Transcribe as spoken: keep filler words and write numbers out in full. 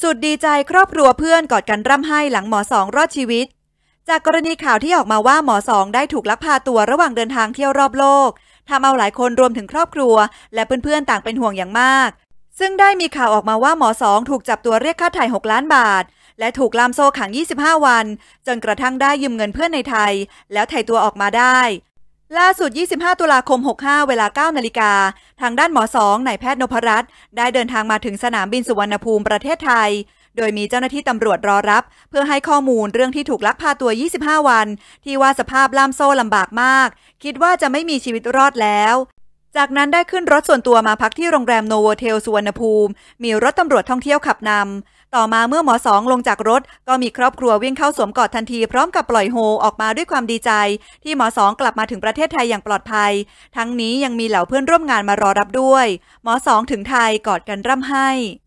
สุดดีใจครอบครัวเพื่อนกอดกันร่ำไห้หลังหมอสองรอดชีวิตจากกรณีข่าวที่ออกมาว่าหมอสองได้ถูกลักพาตัวระหว่างเดินทางเที่ยวรอบโลกทำเอาหลายคนรวมถึงครอบครัวและเพื่อนๆต่างเป็นห่วงอย่างมากซึ่งได้มีข่าวออกมาว่าหมอสองถูกจับตัวเรียกค่าไถ่หกล้านบาทและถูกล่ามโซ่ขังยี่สิบห้าวันจนกระทั่งได้ยืมเงินเพื่อนในไทยแล้วไถ่ตัวออกมาได้ล่าสุดยี่สิบห้าตุลาคมหกสิบห้าเวลาเก้านาฬิกาทางด้านหมอสองนายแพทย์นพรัตน์ได้เดินทางมาถึงสนามบินสุวรรณภูมิประเทศไทยโดยมีเจ้าหน้าที่ตำรวจรอรับเพื่อให้ข้อมูลเรื่องที่ถูกลักพาตัวยี่สิบห้าวันที่ว่าสภาพล่ามโซ่ลำบากมากคิดว่าจะไม่มีชีวิตรอดแล้วจากนั้นได้ขึ้นรถส่วนตัวมาพักที่โรงแรมโนโวเทลสุวรรณภูมิมีรถตำรวจท่องเที่ยวขับนำต่อมาเมื่อหมอสองลงจากรถก็มีครอบครัววิ่งเข้าสวมกอดทันทีพร้อมกับปล่อยโฮออกมาด้วยความดีใจที่หมอสองกลับมาถึงประเทศไทยอย่างปลอดภัยทั้งนี้ยังมีเหล่าเพื่อนร่วมงานมารอรับด้วยหมอสองถึงไทยกอดกันร่ำไห้